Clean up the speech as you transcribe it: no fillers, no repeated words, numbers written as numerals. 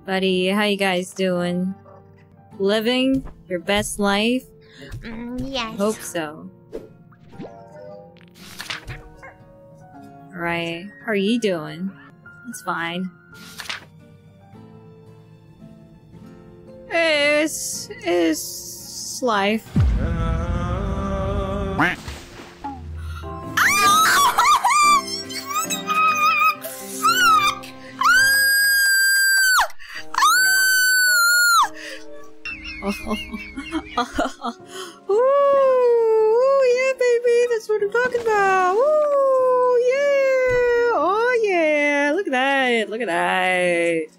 Buddy, how you guys doing? Living your best life? Yes. Hope so. Alright, how are you doing? It's fine. It's life. Ooh, yeah, baby, that's what I'm talking about. Ooh, yeah, oh yeah, look at that, look at that.